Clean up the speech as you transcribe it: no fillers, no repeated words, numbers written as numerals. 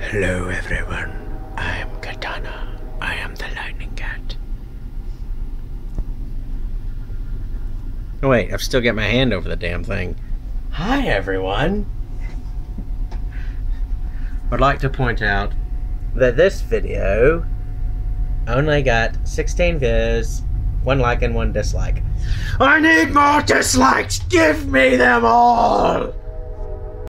Hello everyone, I am Katana. I am the lightning cat. Oh wait, I've still got my hand over the damn thing. Hi everyone! I'd like to point out that this video only got 16 views, 1 like and 1 dislike. I need more dislikes! Give me them all!